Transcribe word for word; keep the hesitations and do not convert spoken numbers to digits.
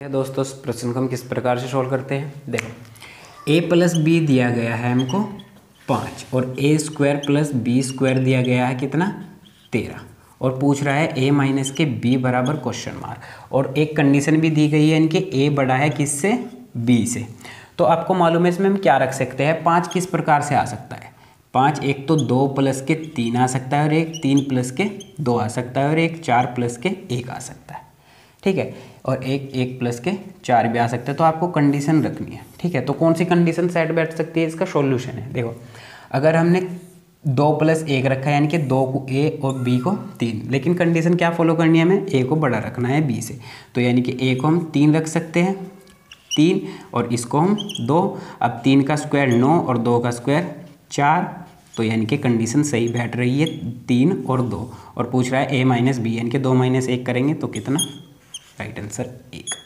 दोस्तों इस प्रश्न को हम किस प्रकार से सॉल्व करते हैं। देखो ए प्लस बी दिया गया है हमको पाँच और a square plus b square दिया गया है कितना तेरह और पूछ रहा है ए माइनस के बी बराबर क्वेश्चन मार्क और एक कंडीशन भी दी गई है इनके ए बड़ा है किससे बी से। तो आपको मालूम है इसमें हम क्या रख सकते हैं। पाँच किस प्रकार से आ सकता है। पाँच एक तो दो प्लस के तीन आ सकता है और एक तीन प्लस के दो आ सकता है और एक चार प्लस के एक आ सकता है। ठीक है और एक एक प्लस के चार भी आ सकते हैं। तो आपको कंडीशन रखनी है। ठीक है तो कौन सी कंडीशन सेट बैठ सकती है इसका सॉल्यूशन है। देखो अगर हमने दो प्लस एक रखा है यानी कि दो को ए और बी को तीन, लेकिन कंडीशन क्या फॉलो करनी है हमें ए को बड़ा रखना है बी से। तो यानी कि ए को हम तीन रख सकते हैं तीन और इसको हम दो। अब तीन का स्क्वायर नौ और दो का स्क्वायर चार, तो यानी कि कंडीशन सही बैठ रही है तीन और दो। और पूछ रहा है ए माइनस बी यानी कि दो माइनस एक करेंगे तो कितना, राइट आंसर एक।